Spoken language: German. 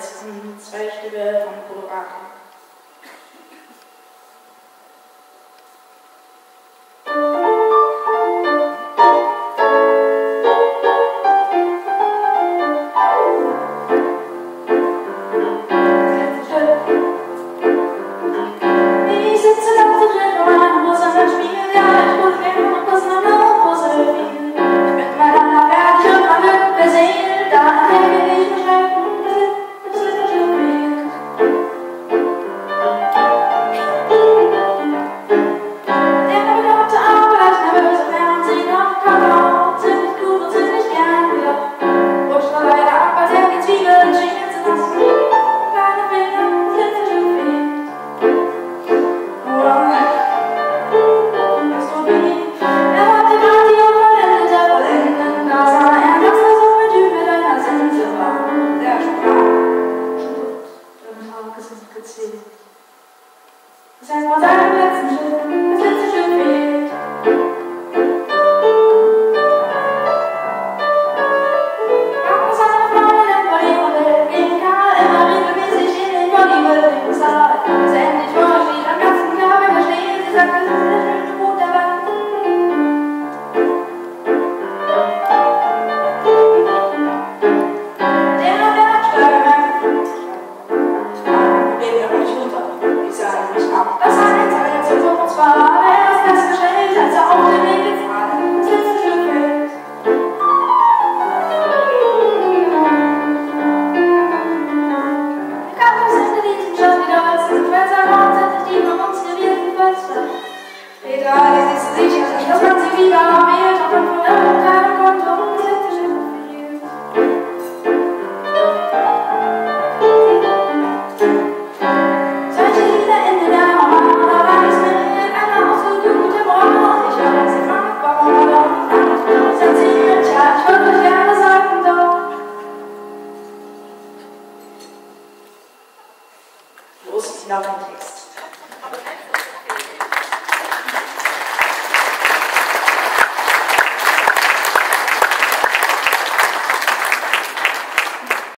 letzten zwei Stücke von Colorado. Das heißt, vor seinem letzten Schritt, das letzte Stück fehlt. Auch seine Freunde im Bodybuilding gehen Karl immer regelmäßig in den Bodybuilding-Saal. Bis er endlich vorsteht, am ganzen Körper verstehen. Sie sagt, das ist der schönste Mut der Welt. Das heißt, uns war erst festgestellt, als er auf den Weg gefahren ist, letzte Stück fällt. Der Kampf hinter diesem Job wieder als sind, wenn sein Wort sind, die von uns gewählten Fenster. Egal, es ist sicher, dass man sie wieder wählt, auch wenn von irgendeinem Grund das letzte Stück fehlt. Solche Lieder enden der los ist noch ein Text.